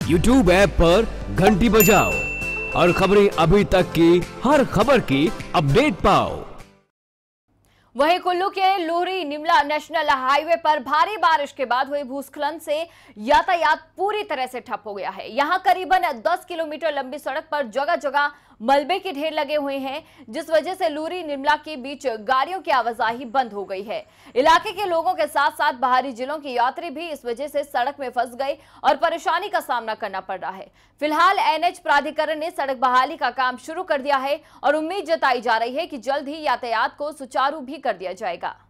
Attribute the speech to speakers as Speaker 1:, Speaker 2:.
Speaker 1: YouTube app पर घंटी बजाओ और खबरें अभी तक की हर खबर की अपडेट पाओ।
Speaker 2: वहीं कुल्लू के लुहरी निमला नेशनल हाईवे पर भारी बारिश के बाद हुए भूस्खलन से यातायात पूरी तरह से ठप हो गया है। यहां करीबन 10 किलोमीटर लंबी सड़क पर जगह जगह मलबे के ढेर लगे हुए हैं, जिस वजह से लुहरी निमला के बीच गाड़ियों की आवाजाही बंद हो गई है। इलाके के लोगों के साथ साथ बाहरी जिलों के यात्री भी इस वजह से सड़क में फंस गए और परेशानी का सामना करना पड़ रहा है। फिलहाल एनएच प्राधिकरण ने सड़क बहाली का काम शुरू कर दिया है और उम्मीद जताई जा रही है कि जल्द ही यातायात को सुचारू भी कर दिया जाएगा।